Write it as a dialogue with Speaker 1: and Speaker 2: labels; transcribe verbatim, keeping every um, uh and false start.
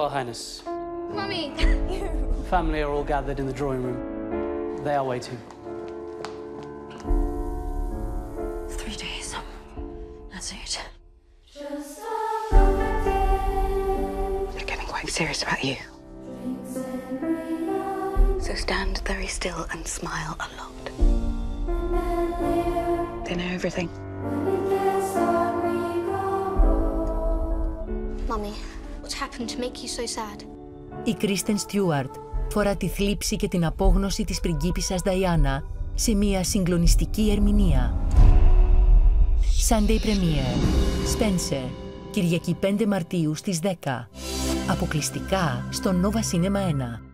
Speaker 1: Royal Highness.
Speaker 2: Mummy!
Speaker 1: Family are all gathered in the drawing room. They are waiting.
Speaker 2: Three days. That's it.
Speaker 3: They're getting quite serious about you. So stand very still and smile a lot. They know everything.
Speaker 2: Mummy, what's happened to make you so sad?
Speaker 4: Η Κρίστεν Στιούαρτ φορά τη θλίψη και την απόγνωση της πριγκίπισσας Νταϊάνα σε μια συγκλονιστική ερμηνεία. Sunday Πρεμιέρα. Spencer. Κυριακή πέντε Μαρτίου στις δέκα. Αποκλειστικά στο Novacinema ένα.